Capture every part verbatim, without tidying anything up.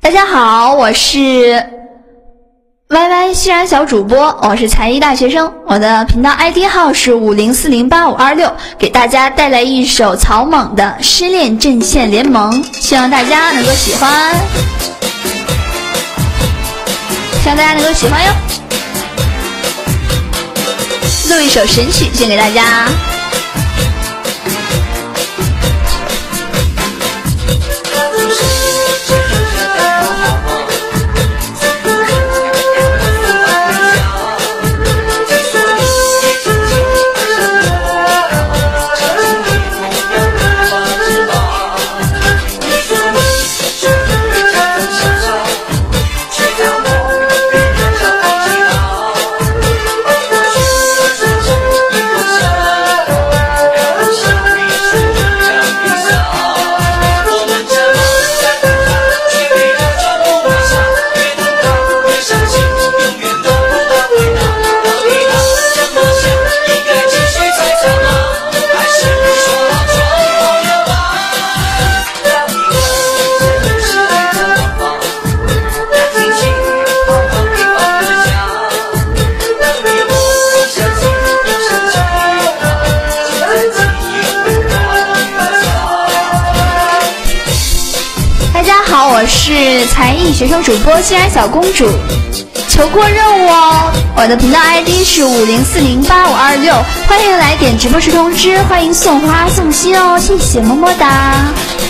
大家好，我是 Y Y 西然小主播，我是才艺大学生，我的频道 I D 号是五零四零八五二六，给大家带来一首草蜢的《失恋阵线联盟》，希望大家能够喜欢，希望大家能够喜欢哟。录一首神曲献给大家。我是才艺学生主播欣然小公主，求过任务哦！我的频道 I D 是五零四零八五二六，欢迎来点直播时通知，欢迎送花送心哦，谢谢么么哒！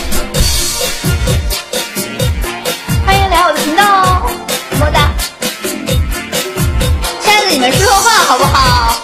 欢迎来我的频道哦，么么哒！亲爱的，你们说说话好不好？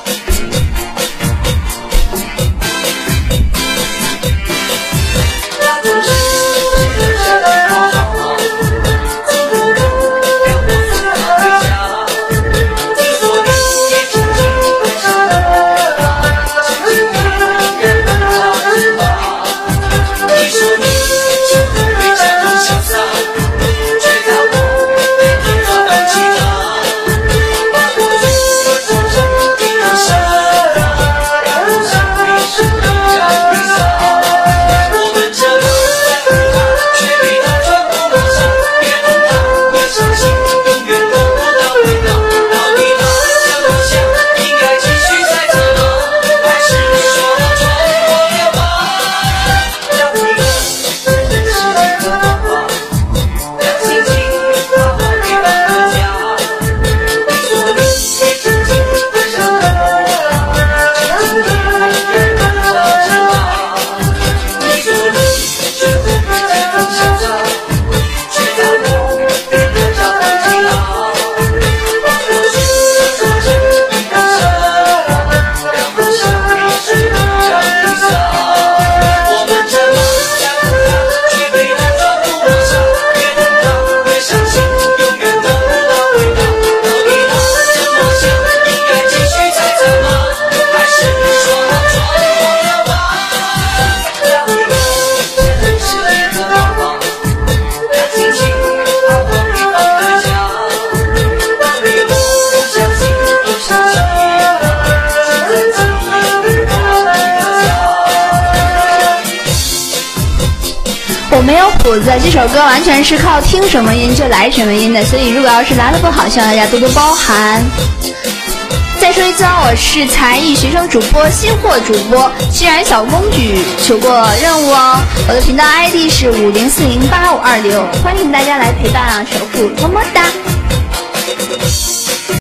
我没有谱子，这首歌完全是靠听什么音就来什么音的，所以如果要是来的不好，希望大家多多包涵。再说一次，我是才艺学生主播新货主播欣然小公主，求过任务哦。我的频道 I D 是五零四零八五二六，欢迎大家来陪伴啊，守护，么么哒。